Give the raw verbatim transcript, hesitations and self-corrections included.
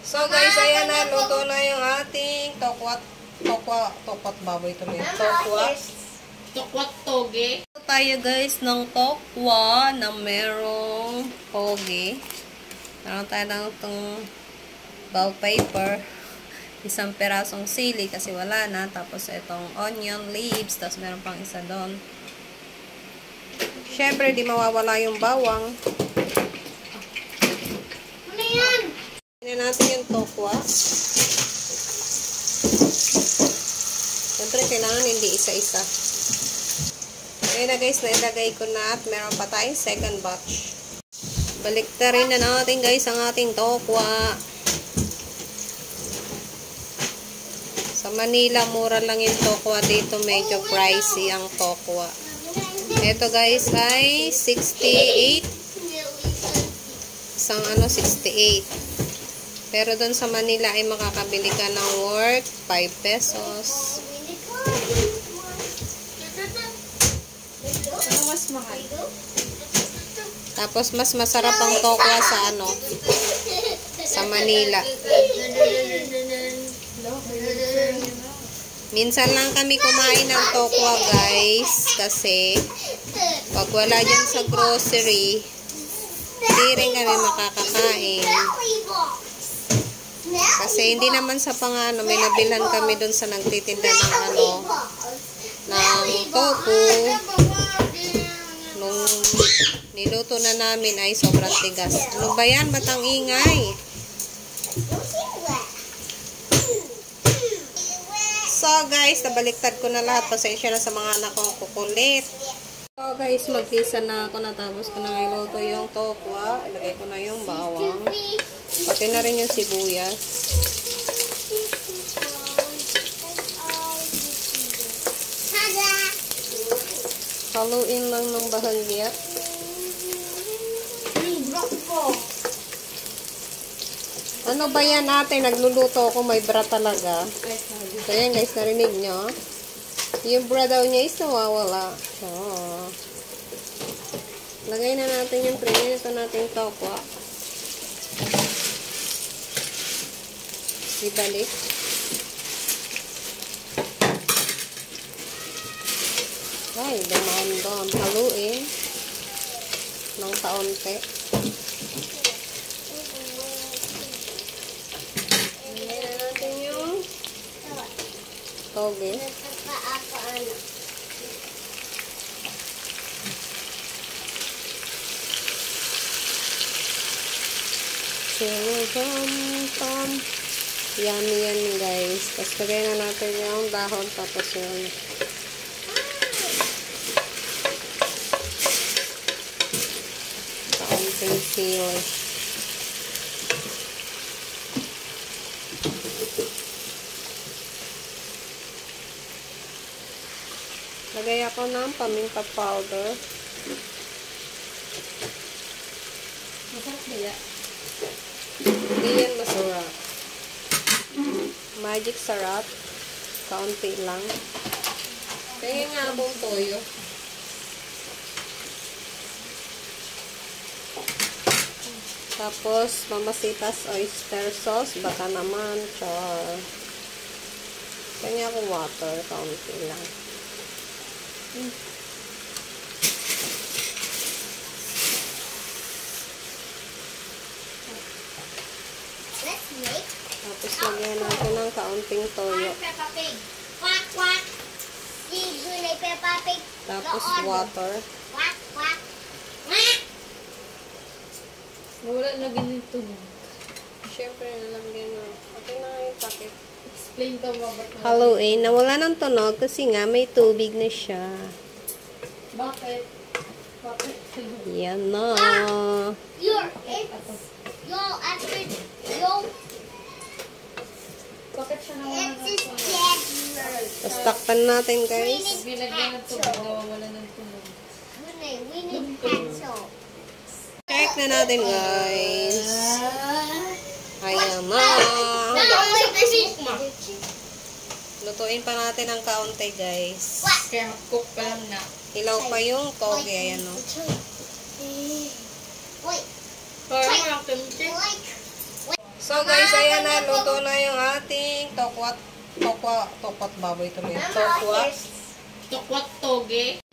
So guys, ayan na, luto na yung ating tokwat, tokwa, tokwat baboy tuloy. Tokwat. Tokwat toge. Luto tayo guys ng tokwa na merong toge. Meron tayo ng itong bell pepper. Isang perasong sili kasi wala na. Tapos itong onion leaves. Tapos meron pang isa doon. Siyempre, di mawawala yung bawang. Ano yan? Tignan natin yung tokwa. Siyempre, kailangan hindi isa-isa. Ayun na guys, nailagay ko na at meron pa tayong second batch. Baliktarin na natin guys ang ating tokwa. Sa Manila, mura lang yung tokwa. Dito medyo pricey ang tokwa. Ito guys ay sixty-eight. Isang ano, sixty-eight. Pero doon sa Manila ay makakabili ka ng worth five pesos. Ano mas mahal? Tapos mas masarap ang tokwa sa ano, sa Manila. Minsan lang kami kumain ng tokwa guys, kasi pag wala dyan sa grocery, hindi rin kami makakakain. Kasi hindi naman sa pangano, may nabilhan kami dun sa nagtitinda ng ano, ng tofu. Nung niluto na namin ay sobrang tigas. Ano ba yan? Ba't ang ingay? So guys, nabaliktad ko na lahat. Pasensya na sa mga anak kong kukulit. So guys, magkisa na ako. Natapos ko na iluto yung tokwa. Ilagay ko na yung bawang. Pati na rin yung sibuyas. Haluin lang ng bahagya. Ano ba yan ate? Nagluluto ako, may bra talaga. So yan guys, narinig nyo. Yung bra daw niya is nawawala. So, lagay na natin yung prinito natin tokwa. Ibalik. Ay, dumaan-doon. Haluin ng kaunti. Lagay na natin yung toge. Tam-tam. Yummy yan guys. Tapos lagay na natin yung dahon. Tapos yung kaunting sili. Lagay ako ng paminta powder. Masarap nila. Hindi yan masarap. Magic sarap. Kaunti lang. Kaya nga akong toyo. Tapos, mamasitas oyster sauce. Baka naman, char. Kanya akong water. Kaunti lang. Hmm. Tapos lagyan natin ng kaunting toyo. Quack, quack. Peppa Pig. Tapos water. Quack, quack. Quack. Wala na ganito. Siyempre, nalagyan na. Okay na yung packet. Explain ka mo ba't na. Haluin. Nawala ng tunog kasi nga may tubig na siya. Bakit? Bakit? Yan na. Your, it's, yo, after, yo, Bakit siya naman it's ng a schedule. Tapos takpan natin guys. Binagyan ng tubig, nawawala ng tunog. We need pencil. Check na natin guys. Ayan na. Lutuin pa natin ang kaunti guys. Kaya cook pa lang na. Hilaw pa yung toge. Ayan o. Wait. Parang walang kimchi. So guys, ayan na, luto na yung ating tokwat, tokwa, tokwat baboy tuloy. Mama, Tokwat, here's Tokwat toge.